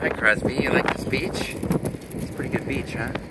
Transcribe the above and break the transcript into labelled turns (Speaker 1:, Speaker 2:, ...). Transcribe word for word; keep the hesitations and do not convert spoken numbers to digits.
Speaker 1: Hi Crosby, you like this beach? It's a pretty good beach, huh?